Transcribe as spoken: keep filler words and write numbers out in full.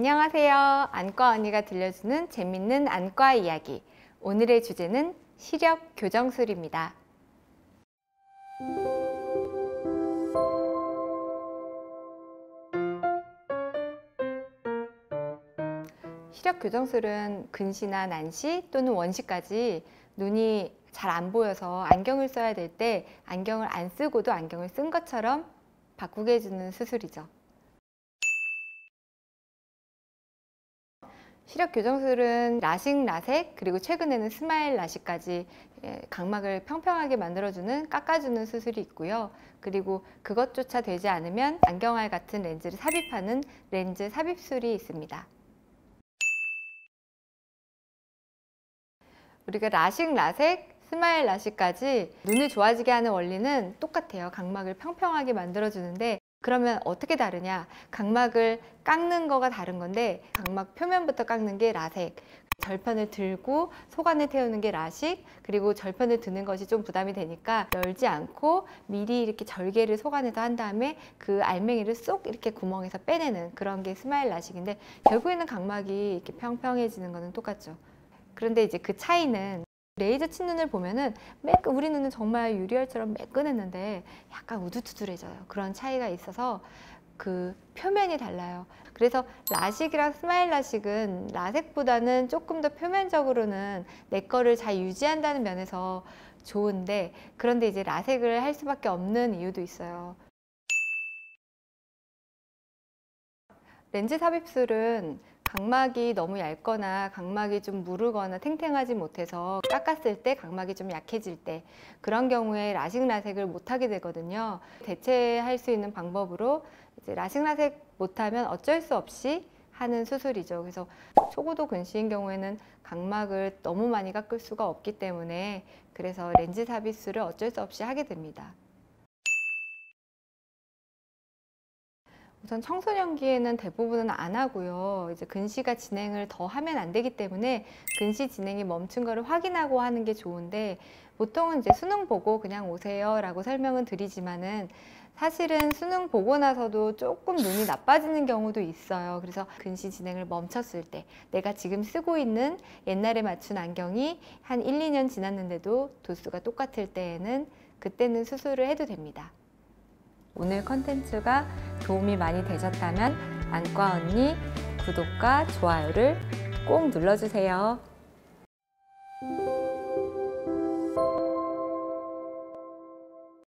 안녕하세요. 안과 언니가 들려주는 재밌는 안과 이야기. 오늘의 주제는 시력 교정술입니다. 시력 교정술은 근시나 난시 또는 원시까지 눈이 잘 안 보여서 안경을 써야 될 때 안경을 안 쓰고도 안경을 쓴 것처럼 바꾸게 해주는 수술이죠. 시력 교정술은 라식, 라섹, 그리고 최근에는 스마일 라식까지 각막을 평평하게 만들어주는, 깎아주는 수술이 있고요. 그리고 그것조차 되지 않으면 안경알 같은 렌즈를 삽입하는 렌즈 삽입술이 있습니다. 우리가 라식, 라섹, 스마일 라식까지 눈을 좋아지게 하는 원리는 똑같아요. 각막을 평평하게 만들어주는데 그러면 어떻게 다르냐? 각막을 깎는 거가 다른 건데 각막 표면부터 깎는 게 라섹, 절편을 들고 속안을 태우는 게 라식, 그리고 절편을 드는 것이 좀 부담이 되니까 열지 않고 미리 이렇게 절개를 속안에서 한 다음에 그 알맹이를 쏙 이렇게 구멍에서 빼내는 그런 게 스마일 라식인데 결국에는 각막이 이렇게 평평해지는 거는 똑같죠. 그런데 이제 그 차이는 레이저 친 눈을 보면은 매끈, 우리 눈은 정말 유리알처럼 매끈했는데 약간 우두투두해져요. 그런 차이가 있어서 그 표면이 달라요. 그래서 라식이랑 스마일 라식은 라섹보다는 조금 더 표면적으로는 내 거를 잘 유지한다는 면에서 좋은데, 그런데 이제 라섹을 할 수밖에 없는 이유도 있어요. 렌즈 삽입술은 각막이 너무 얇거나 각막이 좀 무르거나 탱탱하지 못해서 깎았을 때 각막이 좀 약해질 때, 그런 경우에 라식 라섹을 못하게 되거든요. 대체할 수 있는 방법으로 이제 라식 라섹 못하면 어쩔 수 없이 하는 수술이죠. 그래서 초고도 근시인 경우에는 각막을 너무 많이 깎을 수가 없기 때문에 그래서 렌즈 삽입술을 어쩔 수 없이 하게 됩니다. 우선 청소년기에는 대부분은 안 하고요. 이제 근시가 진행을 더 하면 안 되기 때문에 근시 진행이 멈춘 거를 확인하고 하는 게 좋은데, 보통은 이제 수능 보고 그냥 오세요 라고 설명은 드리지만은 사실은 수능 보고 나서도 조금 눈이 나빠지는 경우도 있어요. 그래서 근시 진행을 멈췄을 때, 내가 지금 쓰고 있는 옛날에 맞춘 안경이 한 일, 이 년 지났는데도 도수가 똑같을 때에는 그때는 수술을 해도 됩니다. 오늘 컨텐츠가 도움이 많이 되셨다면 안과 언니 구독과 좋아요를 꼭 눌러주세요.